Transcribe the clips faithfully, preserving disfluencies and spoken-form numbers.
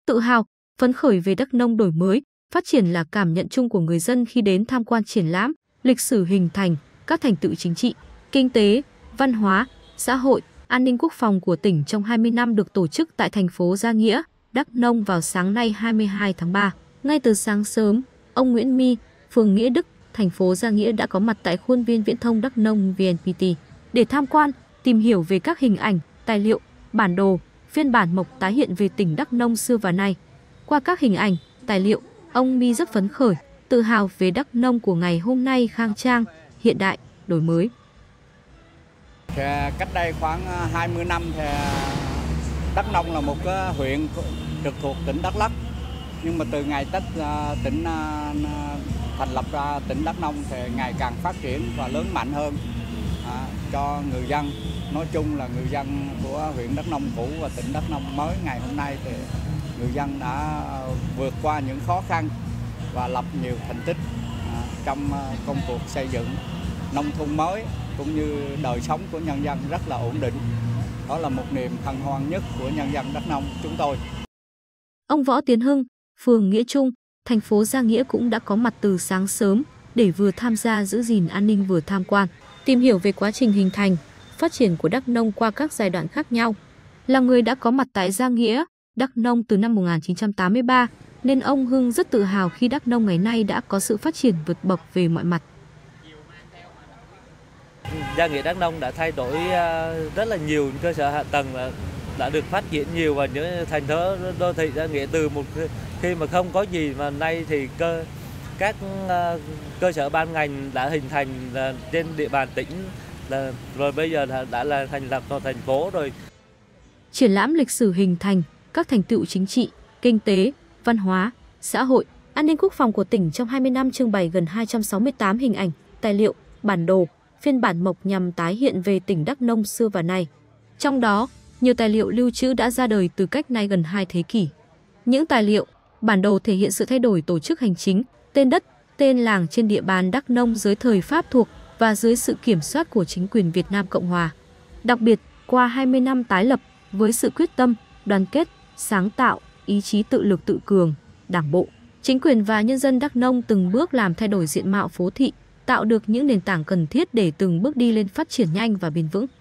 Tự hào, phấn khởi về Đắk Nông đổi mới, phát triển là cảm nhận chung của người dân khi đến tham quan triển lãm, lịch sử hình thành, các thành tựu chính trị, kinh tế, văn hóa, xã hội, an ninh quốc phòng của tỉnh trong hai mươi năm được tổ chức tại thành phố Gia Nghĩa, Đắk Nông vào sáng nay hai mươi hai tháng ba. Ngay từ sáng sớm, ông Nguyễn My, phường Nghĩa Đức, thành phố Gia Nghĩa đã có mặt tại khuôn viên Viễn thông Đắk Nông vê en pê tê để tham quan, tìm hiểu về các hình ảnh, tài liệu, bản đồ, phiên bản mộc tái hiện về tỉnh Đắk Nông xưa và nay. Qua các hình ảnh, tài liệu, ông My rất phấn khởi, tự hào về Đắk Nông của ngày hôm nay khang trang, hiện đại, đổi mới. Cách đây khoảng hai mươi năm thì Đắk Nông là một cái huyện trực thuộc tỉnh Đắk Lắk. Nhưng mà từ ngày tách tỉnh thành lập ra tỉnh Đắk Nông thì ngày càng phát triển và lớn mạnh hơn à, cho người dân. Nói chung là người dân của huyện Đắk Nông cũ và tỉnh Đắk Nông mới ngày hôm nay thì người dân đã vượt qua những khó khăn và lập nhiều thành tích à, trong công cuộc xây dựng nông thôn mới cũng như đời sống của nhân dân rất là ổn định. Đó là một niềm hân hoan nhất của nhân dân Đắk Nông chúng tôi. Ông Võ Tiến Hưng, phường Nghĩa Trung, thành phố Gia Nghĩa cũng đã có mặt từ sáng sớm để vừa tham gia giữ gìn an ninh vừa tham quan, tìm hiểu về quá trình hình thành, phát triển của Đắk Nông qua các giai đoạn khác nhau. Là người đã có mặt tại Gia Nghĩa, Đắk Nông từ năm một nghìn chín trăm tám mươi ba, nên ông Hưng rất tự hào khi Đắk Nông ngày nay đã có sự phát triển vượt bậc về mọi mặt. Gia Nghĩa Đắk Nông đã thay đổi rất là nhiều, cơ sở hạ tầng đã được phát triển nhiều và những thành phố đô thị Gia Nghĩa từ một khi mà không có gì mà nay thì cơ các cơ sở ban ngành đã hình thành trên địa bàn tỉnh là rồi bây giờ đã, đã là thành lập thành phố rồi. Triển lãm lịch sử hình thành, các thành tựu chính trị, kinh tế, văn hóa, xã hội, an ninh quốc phòng của tỉnh trong hai mươi năm trưng bày gần hai trăm sáu mươi tám hình ảnh, tài liệu, bản đồ, phiên bản mộc nhằm tái hiện về tỉnh Đắk Nông xưa và nay. Trong đó, nhiều tài liệu lưu trữ đã ra đời từ cách nay gần hai thế kỷ. Những tài liệu, bản đồ thể hiện sự thay đổi tổ chức hành chính, tên đất, tên làng trên địa bàn Đắk Nông dưới thời Pháp thuộc và dưới sự kiểm soát của chính quyền Việt Nam Cộng Hòa. Đặc biệt, qua hai mươi năm tái lập, với sự quyết tâm, đoàn kết, sáng tạo, ý chí tự lực tự cường, Đảng bộ, chính quyền và nhân dân Đắk Nông từng bước làm thay đổi diện mạo phố thị, tạo được những nền tảng cần thiết để từng bước đi lên phát triển nhanh và bền vững.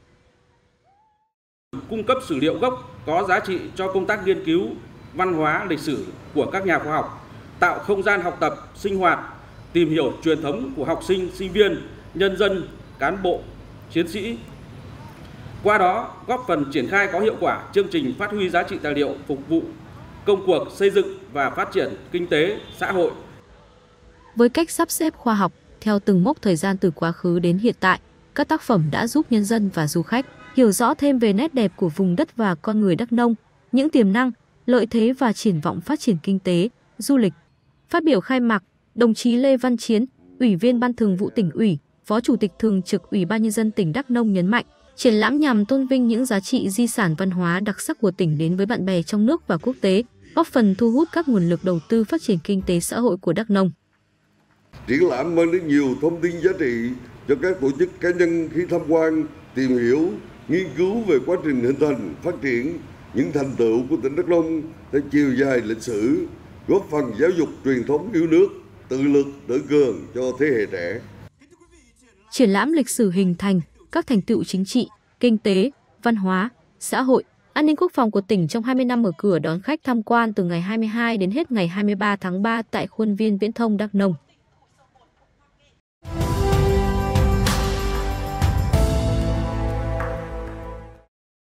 Cung cấp sử liệu gốc có giá trị cho công tác nghiên cứu văn hóa lịch sử của các nhà khoa học, tạo không gian học tập, sinh hoạt, tìm hiểu truyền thống của học sinh, sinh viên, nhân dân, cán bộ, chiến sĩ. Qua đó, góp phần triển khai có hiệu quả chương trình phát huy giá trị tài liệu phục vụ công cuộc xây dựng và phát triển kinh tế, xã hội. Với cách sắp xếp khoa học, theo từng mốc thời gian từ quá khứ đến hiện tại, các tác phẩm đã giúp nhân dân và du khách hiểu rõ thêm về nét đẹp của vùng đất và con người Đắk Nông, những tiềm năng, lợi thế và triển vọng phát triển kinh tế, du lịch. Phát biểu khai mạc, đồng chí Lê Văn Chiến, Ủy viên Ban Thường vụ Tỉnh ủy, Phó Chủ tịch Thường trực Ủy ban Nhân dân tỉnh Đắk Nông nhấn mạnh, triển lãm nhằm tôn vinh những giá trị di sản văn hóa đặc sắc của tỉnh đến với bạn bè trong nước và quốc tế, góp phần thu hút các nguồn lực đầu tư phát triển kinh tế xã hội của Đắk Nông. Triển lãm mang đến nhiều thông tin giá trị cho các tổ chức cá nhân khi tham quan, tìm hiểu, nghiên cứu về quá trình hình thành, phát triển những thành tựu của tỉnh Đắk Nông theo chiều dài lịch sử, góp phần giáo dục truyền thống yêu nước, tự lực, tự cường cho thế hệ trẻ. Triển lãm lịch sử hình thành, các thành tựu chính trị, kinh tế, văn hóa, xã hội, an ninh quốc phòng của tỉnh trong hai mươi năm mở cửa đón khách tham quan từ ngày hai mươi hai đến hết ngày hai mươi ba tháng ba tại khuôn viên Viễn thông Đắk Nông.